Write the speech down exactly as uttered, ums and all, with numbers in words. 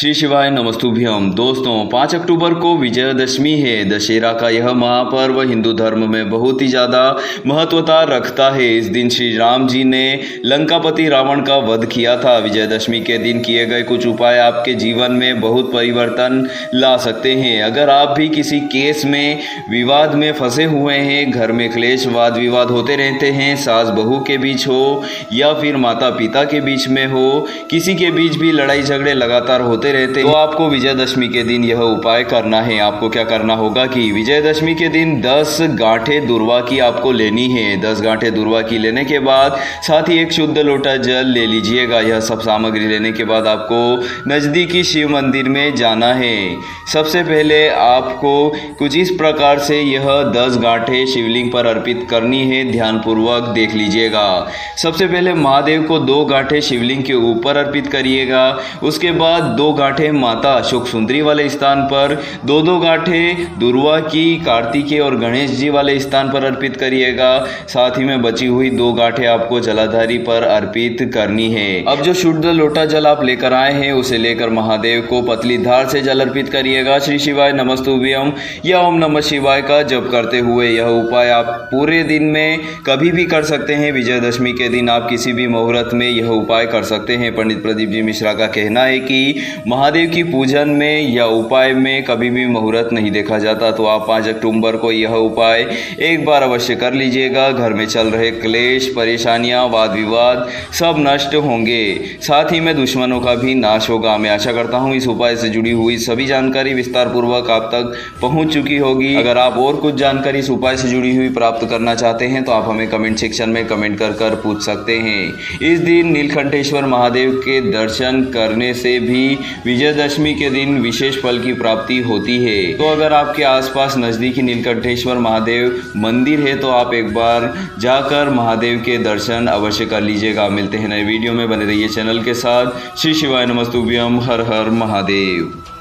श्री शिवाय नमस्तुभ्यम। दोस्तों, पाँच अक्टूबर को विजयदशमी है। दशहरा का यह महापर्व हिंदू धर्म में बहुत ही ज़्यादा महत्वता रखता है। इस दिन श्री राम जी ने लंकापति रावण का वध किया था। विजयदशमी के दिन किए गए कुछ उपाय आपके जीवन में बहुत परिवर्तन ला सकते हैं। अगर आप भी किसी केस में विवाद में फंसे हुए हैं, घर में क्लेश वाद विवाद होते रहते हैं, सास बहू के बीच हो या फिर माता पिता के बीच में हो, किसी के बीच भी लड़ाई झगड़े लगातार होते रहते तो आपको विजयदशमी के दिन यह उपाय करना है। आपको क्या करना होगा कि विजयदशमी के दिन दस गांठें दुर्वा की आपको लेनी है। दस गांठें दुर्वा की लेने के बाद साथ ही एक शुद्ध लोटा जल ले लीजिएगा। यह सब सामग्री लेने के बाद आपको नज़दीकी शिव मंदिर में जाना है। सबसे पहले आपको कुछ इस प्रकार से यह दस गांठें शिवलिंग पर अर्पित करनी है। ध्यानपूर्वक देख लीजिएगा। सबसे पहले महादेव को दो गांठें शिवलिंग के ऊपर अर्पित करिएगा। उसके बाद दो गांठें माता शुक सुंदरी वाले स्थान पर, दो दो गांठें दुर्वा की कार्तिकेय और गणेश जी वाले स्थान पर अर्पित करिएगा। साथ ही में बची हुई दो गांठें आपको जलाधारी पर अर्पित करनी है। अब जो शुद्ध लोटा जल आप लेकर आए हैं उसे लेकर महादेव को पतली धार से जल अर्पित करिएगा। श्री शिवाय नमस्तुभ्यम या ओम नमः शिवाय का जप करते हुए यह उपाय आप पूरे दिन में कभी भी कर सकते हैं। विजयदशमी के दिन आप किसी भी मुहूर्त में यह उपाय कर सकते हैं। पंडित प्रदीप जी मिश्रा का कहना है कि महादेव की पूजन में या उपाय में कभी भी मुहूर्त नहीं देखा जाता। तो आप पाँच अक्टूबर को यह उपाय एक बार अवश्य कर लीजिएगा। घर में चल रहे क्लेश परेशानियां वाद विवाद सब नष्ट होंगे। साथ ही में दुश्मनों का भी नाश होगा। मैं आशा करता हूं इस उपाय से जुड़ी हुई सभी जानकारी विस्तार पूर्वक आप तक पहुंच चुकी होगी। अगर आप और कुछ जानकारी इस उपाय से जुड़ी हुई प्राप्त करना चाहते हैं तो आप हमें कमेंट सेक्शन में कमेंट कर कर पूछ सकते हैं। इस दिन नीलकंठेश्वर महादेव के दर्शन करने से भी विजयदशमी के दिन विशेष फल की प्राप्ति होती है। तो अगर आपके आसपास नजदीकी नीलकंठेश्वर महादेव मंदिर है तो आप एक बार जाकर महादेव के दर्शन अवश्य कर लीजिएगा। मिलते हैं नए वीडियो में, बने रहिए चैनल के साथ। श्री शिवाय नमस्तुभ्यम। हर हर महादेव।